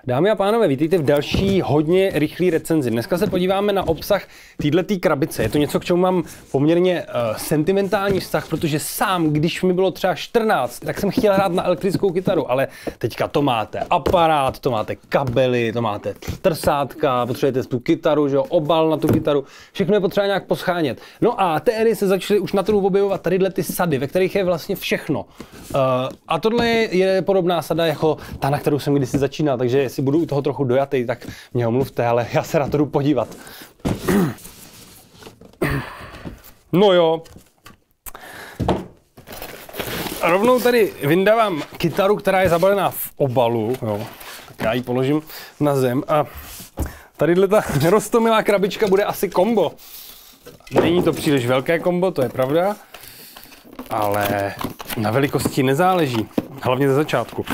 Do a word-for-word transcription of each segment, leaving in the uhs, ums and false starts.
Dámy a pánové, vítejte v další hodně rychlé recenzi. Dneska se podíváme na obsah této krabice. Je to něco, k čemu mám poměrně uh, sentimentální vztah, protože sám, když mi bylo třeba čtrnáct, tak jsem chtěl hrát na elektrickou kytaru, ale teďka to máte aparát, to máte kabely, to máte trsátka, potřebujete tu kytaru, že jo, obal na tu kytaru, všechno je potřeba nějak poschánět. No a tehdy se začaly už na trhu objevovat tadyhle ty sady, ve kterých je vlastně všechno. Uh, a tohle je, je podobná sada jako ta, na kterou jsem kdysi začínal, takže jestli budu u toho trochu dojatý, tak mě omluvte, ale já se na to jdu podívat. No jo. Rovnou tady vyndávám kytaru, která je zabalená v obalu, jo. Tak já ji položím na zem a tadyhle ta roztomilá krabička bude asi kombo. Není to příliš velké kombo, to je pravda, ale na velikosti nezáleží, hlavně ze začátku.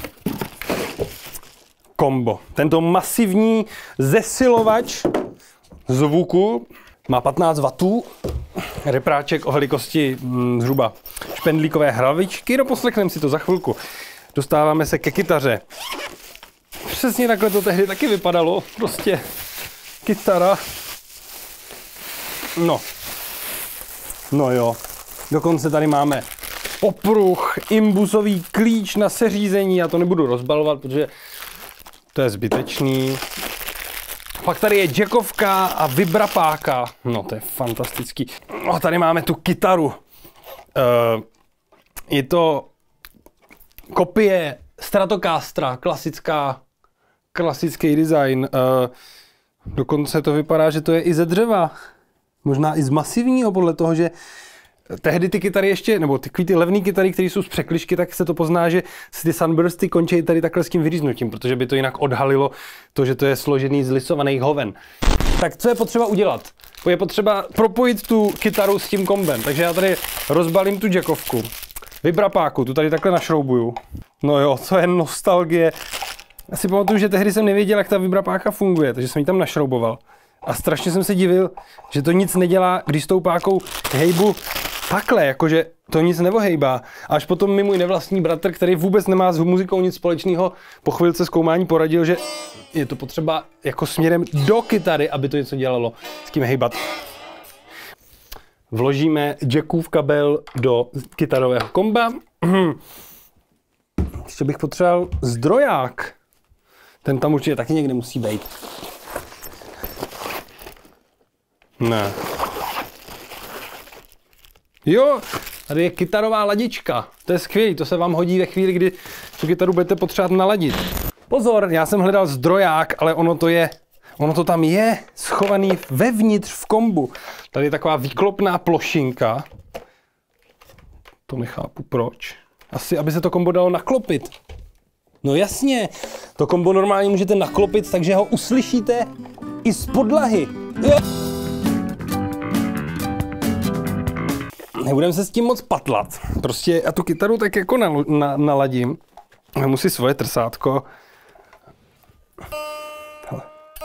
Kombo. Tento masivní zesilovač zvuku má patnáct wattů, repráček o velikosti hm, zhruba špendlíkové hlavičky, doposlechneme si to za chvilku. Dostáváme se ke kytaře. Přesně takhle to tehdy taky vypadalo, prostě kytara. No, no jo, dokonce tady máme popruh, imbusový klíč na seřízení, já to nebudu rozbalovat, protože to je zbytečný. Pak tady je jackovka a vibrapáka. No, to je fantastický. No, tady máme tu kytaru. Uh, je to kopie Stratocastra, klasická, klasický design. Uh, dokonce to vypadá, že to je i ze dřeva. Možná i z masivního, podle toho, že tehdy ty kytary ještě, nebo ty, ty levné kytary, které jsou z překližky, tak se to pozná, že ty sunbursty končí tady takhle s tím vyříznutím, protože by to jinak odhalilo to, že to je složený z lisovaných hoven. Tak co je potřeba udělat? Je potřeba propojit tu kytaru s tím kombem, takže já tady rozbalím tu jackovku, vibrapáku, tu tady takhle našroubuju. No jo, co je nostalgie. Já si pamatuju, že tehdy jsem nevěděl, jak ta vibrapáka funguje, takže jsem ji tam našrouboval. A strašně jsem se divil, že to nic nedělá, když s tou pákou hejbu takhle, jakože to nic nevohejbá. Až potom mi můj nevlastní bratr, který vůbec nemá s muzikou nic společného, po chvilce zkoumání poradil, že je to potřeba jako směrem do kytary, aby to něco dělalo, s kým hejbat. Vložíme jackův kabel do kytarového komba. Ještě bych potřeboval zdroják. Ten tam určitě taky někde musí být. Ne. Jo, tady je kytarová ladička. To je skvělý, to se vám hodí ve chvíli, kdy tu kytaru budete potřebovat naladit. Pozor, já jsem hledal zdroják, ale ono to je, ono to tam je schovaný vevnitř v kombu. Tady je taková výklopná plošinka. To nechápu proč. Asi, aby se to kombo dalo naklopit. No jasně, to kombo normálně můžete naklopit, takže ho uslyšíte i z podlahy. Jo. Nebudeme se s tím moc patlat. Prostě já tu kytaru tak jako na, na, naladím. Vemu si svoje trsátko. Hele.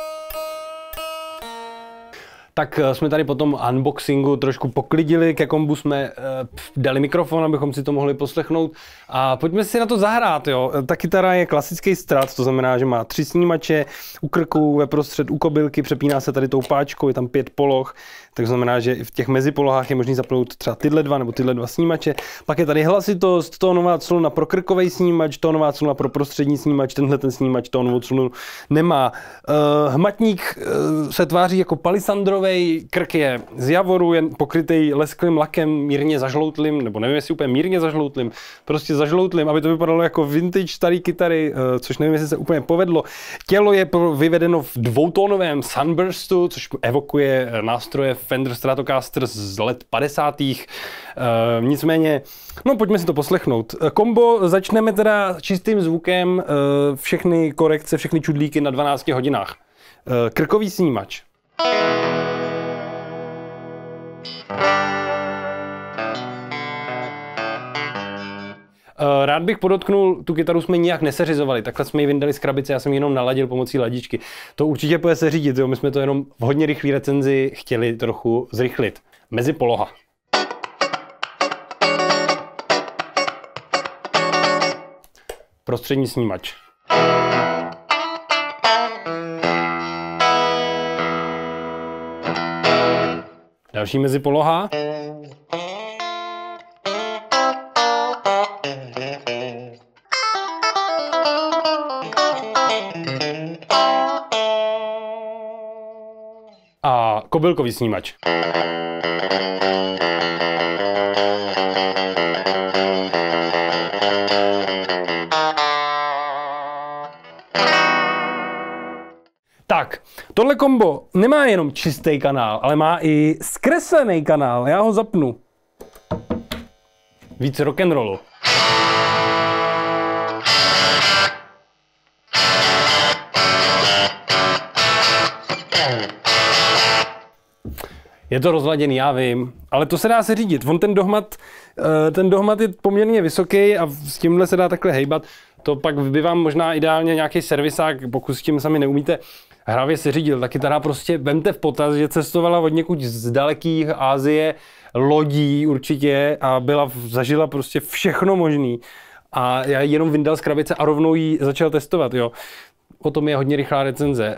Tak jsme tady po tom unboxingu trošku poklidili, ke kombu jsme uh, dali mikrofon, abychom si to mohli poslechnout. A pojďme si na to zahrát, jo. Ta kytara je klasický Strat, to znamená, že má tři snímače, u krku, ve prostřed, u kobylky, přepíná se tady tou páčkou, je tam pět poloh. Tak znamená, že v těch mezipolohách je možný zapnout třeba tyhle dva nebo tyhle dva snímače. Pak je tady hlasitost, tónová clona pro krkový snímač, tónová clona pro prostřední snímač, tenhle ten snímač tónovou clonu nemá. Uh, hmatník uh, se tváří jako palisandrovej, krk je z javoru, je pokrytý lesklým lakem, mírně zažloutlým, nebo nevím, jestli úplně mírně zažloutlým, prostě zažloutlým, aby to vypadalo jako vintage starý kytary, uh, což nevím, jestli se úplně povedlo. Tělo je vyvedeno v dvoutónovém sunburstu, což evokuje nástroje Fender Stratocaster z let padesátých. E, nicméně, no pojďme si to poslechnout. Kombo začneme teda čistým zvukem, e, všechny korekce, všechny čudlíky na dvanácti hodinách. E, krkový snímač. Rád bych podotknul, tu kytaru jsme nijak neseřizovali, takhle jsme ji vyndali z krabice, já jsem ji jenom naladil pomocí ladičky. To určitě půjde seřídit, jo? My jsme to jenom v hodně rychlé recenzi chtěli trochu zrychlit. Mezipoloha. Prostřední snímač. Další mezipoloha. A kobylkový snímač. Tak, tohle kombo nemá jenom čistý kanál, ale má i zkreslený kanál. Já ho zapnu. Víc rock'n'rollu. Je to rozladěný, já vím, ale to se dá se řídit. On ten dohmat, ten dohmat je poměrně vysoký a s tímhle se dá takhle hejbat. To pak by vám možná ideálně nějaký servisák, pokud s tím sami neumíte, hravě se řídil. Ta kytara prostě vemte v potaz, že cestovala od někud z dalekých Asie, lodí určitě a byla, zažila prostě všechno možný. A já jenom vyndal z krabice a rovnou ji začal testovat, jo. O tom je hodně rychlá recenze.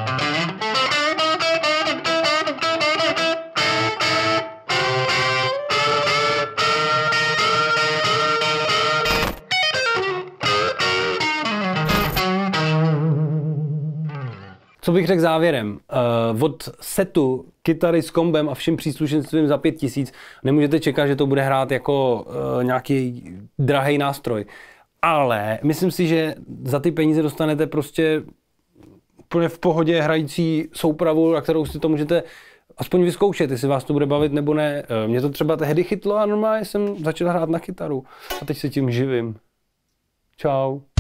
Co bych řekl závěrem? Uh, od setu kytary s kombem a vším příslušenstvím za pět tisíc nemůžete čekat, že to bude hrát jako uh, nějaký drahý nástroj. Ale myslím si, že za ty peníze dostanete prostě úplně v pohodě hrající soupravu, na kterou si to můžete aspoň vyzkoušet, jestli vás to bude bavit nebo ne. Uh, mě to třeba tehdy chytlo a normálně jsem začal hrát na kytaru. A teď se tím živím. Čau.